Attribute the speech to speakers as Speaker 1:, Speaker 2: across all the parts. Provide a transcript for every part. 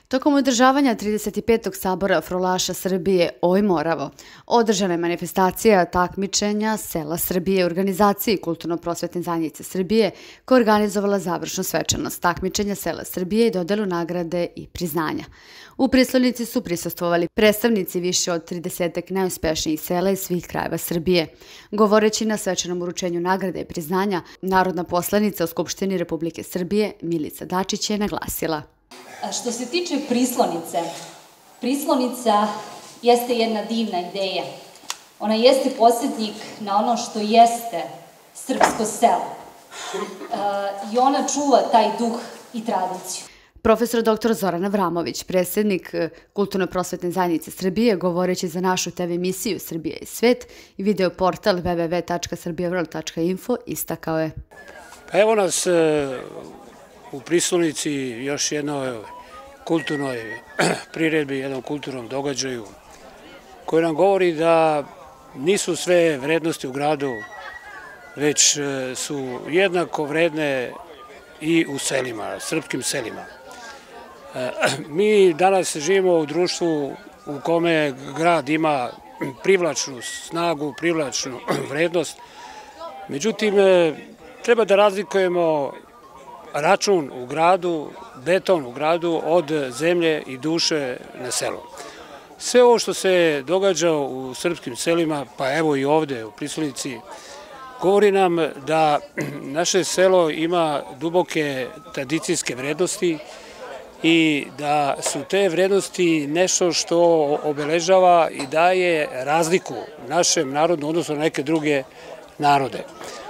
Speaker 1: Tokom održavanja 35. sabora Frulaša Srbije Oj Moravo, održana je manifestacija takmičenja Sela Srbije u organizaciji Kulturno-prosvetne zajednice Srbije koja je organizovala završnu svečanost takmičenja Sela Srbije i dodelu nagrade i priznanja. U pristonici su prisustvovali predstavnici više od 30 najuspešnijih sela iz svih krajeva Srbije. Govoreći na svečanom uručenju nagrade i priznanja, narodna poslanica u Skupštini Republike Srbije Milica Dačić je naglasila:
Speaker 2: Što se tiče Prislonice, Prislonica jeste jedna divna ideja. Ona jeste podsjetnik na ono što jeste srpsko selo. I ona čuva taj duh i tradiciju.
Speaker 1: Profesor dr. Zoran Avramović, predsjednik Kulturno-prosvetne zajednice Srbije, govoreći za našu TV emisiju Srbija i svet i video portal www.srbijaworld.info, istakao je:
Speaker 3: Evo nas u Prislonici, još jednoj kulturnoj priredbi, jednom kulturnom događaju koji nam govori da nisu sve vrednosti u gradu, već su jednako vredne i u selima, srpskim selima. Mi danas živimo u društvu u kome grad ima privlačnu snagu, privlačnu vrednost, međutim treba da razlikujemo račun u gradu, beton u gradu od zemlje i duše na selu. Sve ovo što se događa u srpskim selima, pa evo i ovde u Prislonici, govori nam da naše selo ima duboke tradicijske vrednosti i da su te vrednosti nešto što obeležava i daje razliku našem narodu, odnosno na neke druge narode.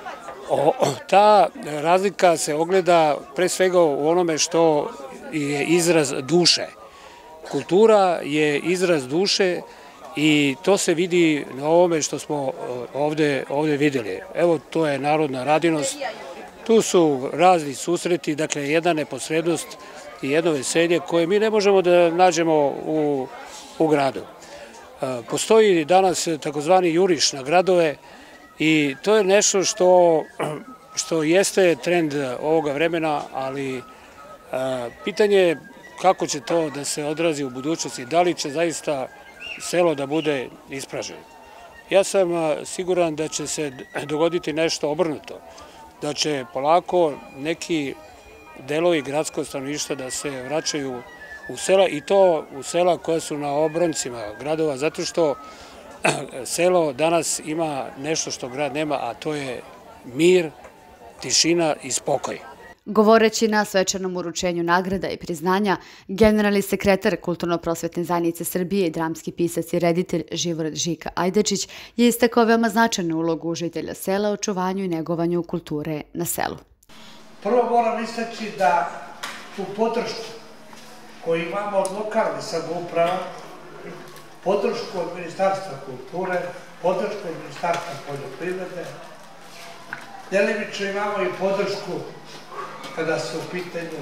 Speaker 3: Ta razlika se ogleda pre svega u onome što je izraz duše. Kultura je izraz duše i to se vidi na ovome što smo ovde videli. Evo, to je narodna radinost, tu su razni susreti, dakle jedna neposrednost i jedno veselje koje mi ne možemo da nađemo u gradu. Postoji danas takozvani juriš na gradove i to je nešto što jeste trend ovoga vremena, ali pitanje je kako će to da se odrazi u budućnosti, da li će zaista selo da bude ispraženo. Ja sam siguran da će se dogoditi nešto obrnuto, da će polako neki delovi gradskog stanovništva da se vraćaju u sela i to u sela koja su na obroncima gradova, zato što selo danas ima nešto što grad nema, a to je mir, tišina i spokoj.
Speaker 1: Govoreći na svečanom uručenju nagrada i priznanja, generalni sekretar Kulturno-prosvetne zajednice Srbije i dramski pisac i reditelj Živorad Žika Ajdačić je istakao veoma značajnu ulogu žitelja sela u očuvanju i negovanju kulture na selu.
Speaker 4: Prvo moram istaći da tu podršku koju imamo od lokalnih samouprava, podršku od Ministarstva kulture, podršku od Ministarstva poljoprivrede, delimično imamo i podršku kada su u pitanju,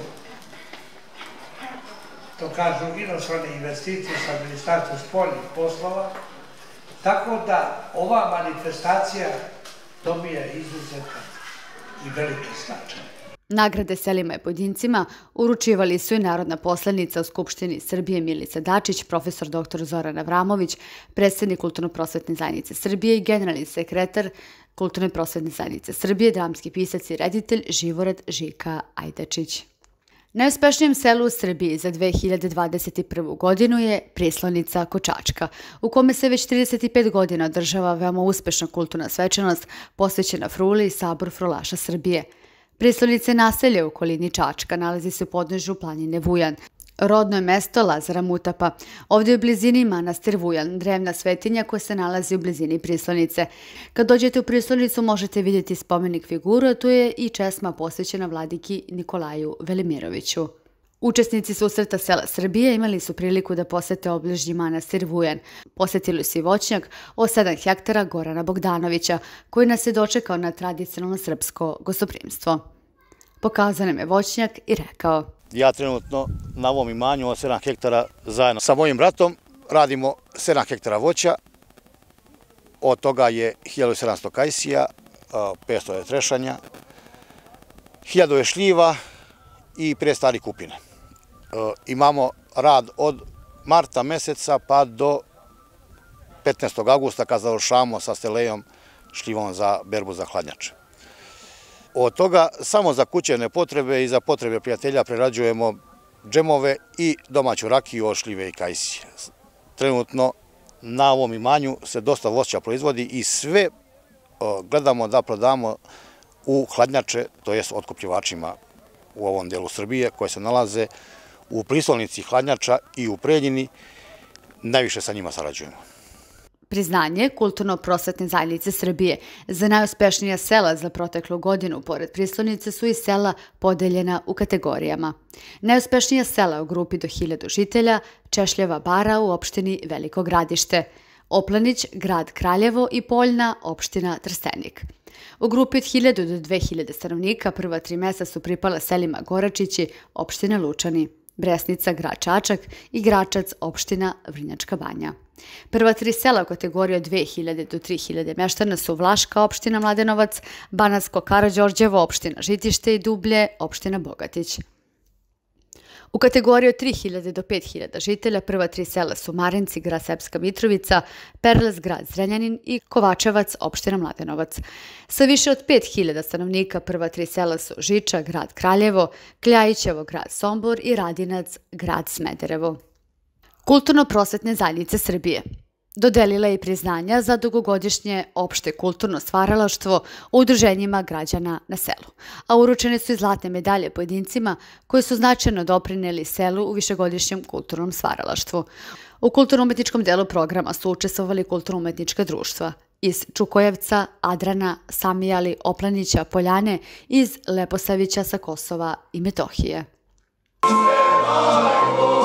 Speaker 4: to kažu, inostrane investicije sa Ministarstvom spoljnih poslova, tako da ova manifestacija dobija izuzetan i veliki značaj.
Speaker 1: Nagrade selima i pojedincima uručivali su i narodna poslanica u Skupštini Srbije Milica Dačić, profesor dr. Zoran Avramović, predsjednik Kulturno-prosvetne zajednice Srbije i generalni sekretar Kulturno-prosvetne zajednice Srbije, dramski pisac i reditelj Živorad Žika Ajdačić. Najuspešnijem selu u Srbiji za 2021. godinu je Prislonica kod Čačka, u kome se već 35 godina održava veoma uspešna kulturna svečanost posvećena Fruli i sabor Frulaša Srbije. Prislonica je naselje u okolini Čačka, nalazi se u podnožju planine Vujan. Rodno je mesto Lazara Mutapa. Ovdje je u blizini manastir Vujan, drevna svetinja koja se nalazi u blizini Prislonice. Kad dođete u Prislonicu možete vidjeti spomenik figuru, a tu je i česma posvećena vladiki Nikolaju Velimiroviću. Učesnici susreta Sela Srbije imali su priliku da posete obližnji manastir Vujan. Posjetili su i voćnjak od 7 hektara Gorana Bogdanovića, koji nas je dočekao na tradicionalno srpsko gostoprimstvo. Pokazao nam je voćnjak i rekao:
Speaker 5: Ja trenutno na ovom imanju od 7 hektara zajedno sa mojim bratom radimo 7 hektara voća, od toga je 1700 kajsija, 500 je trešanja, 1000 je šljiva i 5 stari kupine. Imamo rad od marta meseca pa do 15. augusta kad završamo sa stelejom šljivom za berbu za hladnjače. Od toga samo za kućne potrebe i za potrebe prijatelja prerađujemo džemove i domaću rakiju od šljive i kajsije. Trenutno na ovom imanju se dosta voća proizvodi i sve gledamo da prodamo u hladnjače, to jest otkupljivačima u ovom delu Srbije koje se nalaze u pristolnici hladnjača i u Preljini. Najviše sa njima sarađujemo.
Speaker 1: Priznanje Kulturno-prosvetne zajednice Srbije za najuspešnija sela za proteklu godinu pored pristolnice su i sela podeljena u kategorijama. Najuspešnija sela u grupi do 1000 žitelja, Češljeva bara u opštini Veliko Gradište, Oplanić, grad Kraljevo i Poljna, opština Trstenik. U grupi od 1000 do 2000 stanovnika prva 3 mesta su pripala selima Goračići, opština Lučani, Bresnica, grad Čačak i Gračac, opština Vrnjačka Banja. Prva 3 sela u kategoriji od 2000 do 3000 meštana su Vlaška, opština Mladenovac, Banatsko Karađorđevo, opština Žitište i Dublje, opština Bogatić. U kategoriji od 3000 do 5000 žitelja prva 3 sela su Marinci, grad Srpska Mitrovica, Perles, grad Zrenjanin i Kovačevac, opština Mladenovac. Sa više od 5000 stanovnika prva 3 sela su Žiča, grad Kraljevo, Kljajićevo, grad Sombor i Radinac, grad Smederevo. Kulturno-prosvetne zajednice Srbije dodelila je i priznanja za dugogodišnje opšte kulturno stvaralaštvo u udruženjima građana na selu, a uručene su i zlatne medalje pojedincima koji su značajno doprineli selu u višegodišnjem kulturnom stvaralaštvu. U kulturno-umetničkom delu programa su učestvovali kulturno-umetnička društva iz Čukojevca, Adrana, Samijali, Oplanića, Poljane i iz Leposavića sa Kosova i Metohije.